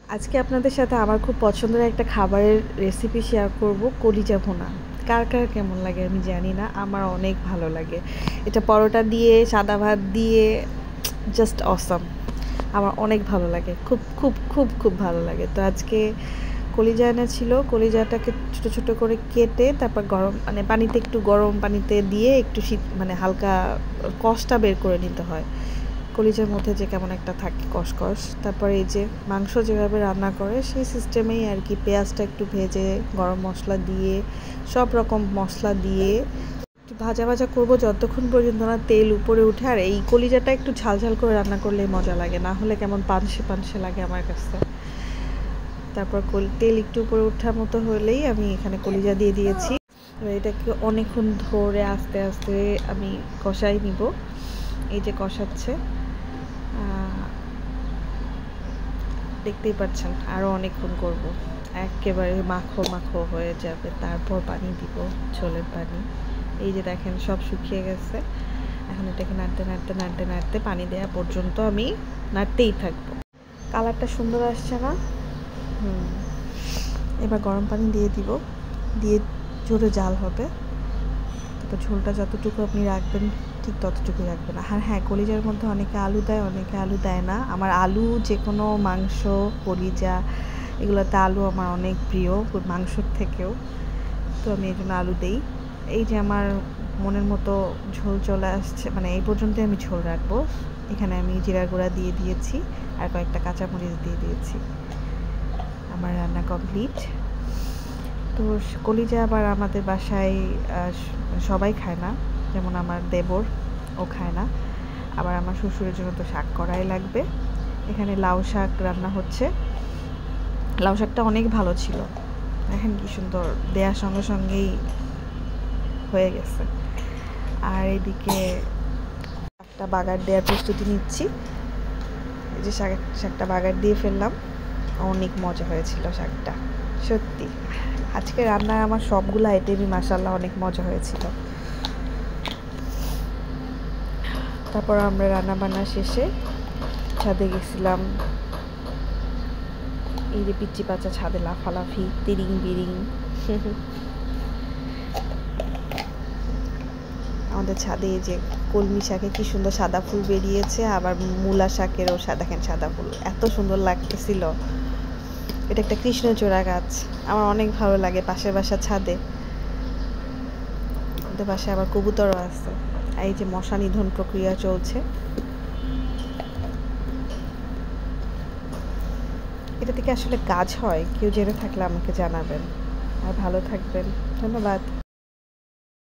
আজকে আপনাদের সাথে আমার খুব পছন্দের একটা খাবারের রেসিপি শেয়ার করব, কলিজা ভুনা। কার কার কেমন লাগে আমি জানি না, আমার অনেক ভালো লাগে। এটা পরোটা দিয়ে, সাদা ভাত দিয়ে, জাস্ট অসাম। আমার অনেক ভালো লাগে, খুব খুব খুব খুব ভালো লাগে। তো আজকে কলিজা এনেছিল, কলিজাটাকে ছোটো ছোটো করে কেটে তারপর গরম পানিতে, একটু গরম পানিতে দিয়ে একটু শীত হালকা কষটা বের করে নিতে হয়। কলিজার মধ্যে যে কেমন একটা থাকে কষকষ। তারপরে এই যে মাংস যেভাবে রান্না করে সেই সিস্টেমেই আর কি, পেঁয়াজটা একটু ভেজে গরম মশলা দিয়ে, সব রকম মশলা দিয়ে একটু ভাজা ভাজা করবো যতক্ষণ পর্যন্ত না তেল উপরে উঠে। আর এই কলিজাটা একটু ঝাল ঝাল করে রান্না করলে মজা লাগে, না হলে কেমন পানসে পানসে লাগে আমার কাছে। তারপর তেল একটু উপরে ওঠার মতো হলেই আমি এখানে কলিজা দিয়ে দিয়েছি। এবার এটাকে অনেকক্ষণ ধরে আস্তে আস্তে আমি কষাই নিব। এই যে কষাচ্ছে, দেখতেই পাচ্ছেন, আরও অনেকক্ষণ করব, একেবারে মাখো মাখো হয়ে যাবে। তারপর পানি দিব, ঝোলের পানি। এই যে দেখেন সব শুকিয়ে গেছে। এখন এটাকে নাড়তে নাড়তে নাড়তে নাড়তে পানি দেওয়া পর্যন্ত আমি নাড়তেই থাকবো। কালারটা সুন্দর আসছে না? এবার গরম পানি দিয়ে দিব, দিয়ে জোরে জাল হবে। তারপর ঝোলটা যতটুকু আপনি রাখবেন ঠিক ততটুকুই রাখবেন। আর হ্যাঁ, কলিজার মধ্যে অনেকে আলু দেয়, অনেকে আলু দেয় না। আমার আলু, যে কোনো মাংস, কলিজা, এগুলোতে আলু আমার অনেক প্রিয়, মাংসর থেকেও। তো আমি এই জন্য আলু দিই। এই যে আমার মনের মতো ঝোল চলে আসছে, এই পর্যন্তই আমি ঝোল রাখবো। এখানে আমি জিরার গুঁড়া দিয়ে দিয়েছি, আর কয়েকটা কাঁচামরিচ দিয়ে দিয়েছি। আমার রান্না কমপ্লিট। তো কলিজা আবার আমাদের বাসায় সবাই খায় না, যেমন আমার দেবর, ও খায় না। আবার আমার শ্বশুরের জন্য তো শাক করাই লাগবে। এখানে লাউ শাক রান্না হচ্ছে। লাউ শাকটা অনেক ভালো ছিল, দেখেন কি সুন্দর, দেওয়ার সঙ্গে সঙ্গেই হয়ে গেছে। আর এদিকে শাকটা বাগার দেওয়ার প্রস্তুতি নিচ্ছি। এই যে শাকটা বাগার দিয়ে ফেললাম। অনেক মজা হয়েছিল শাকটা, সত্যি। আজকে রান্নায় আমার সবগুলো আইটেমই মাশাআল্লাহ অনেক মজা হয়েছিল। তারপর আমরা রান্না বান্না শেষে ছাদে গেছিলাম। এই যে পিচ্চি পাচা ছাদে লাফালাফি, তিরিং বিরিং। আমাদের ছাদে এই যে কলমি শাকে কি সুন্দর সাদা ফুল বেরিয়েছে, আবার মূলা শাকেরও দেখেন সাদা ফুল, এত সুন্দর লাগতেছিল। এটা একটা কৃষ্ণচূড়া গাছ, আমার অনেক ভালো লাগে। পাশের বাসার ছাদে, ওদের বাসায় আবার কবুতরও আছে। এই যে মশা নিধন প্রক্রিয়া চলছে। এটা থেকে আসলে গাছ হয়, কেউ জেনে থাকলে আমাকে জানাবেন। আর ভালো থাকবেন, ধন্যবাদ।